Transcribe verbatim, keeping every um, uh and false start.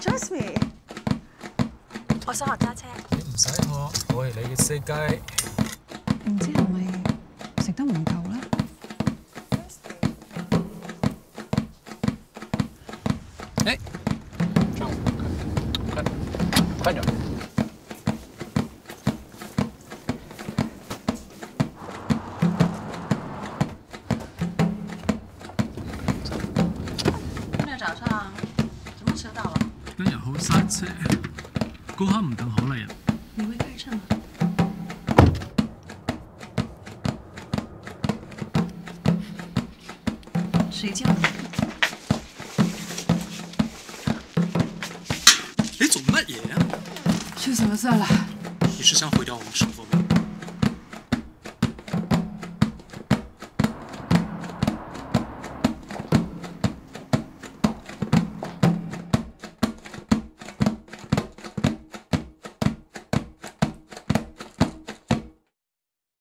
trust me。我想學揸車。 你唔使學，我係你嘅司機。 唔知係咪食得唔夠咧？ 哎，这样快快点。 早上怎麼遲到了？ 今日好塞車，高考唔等好嚟人。 你會開車嗎？誰叫你？ 你做乜嘢啊？ 出什麼事了？ 你是想毀掉我們生活嗎？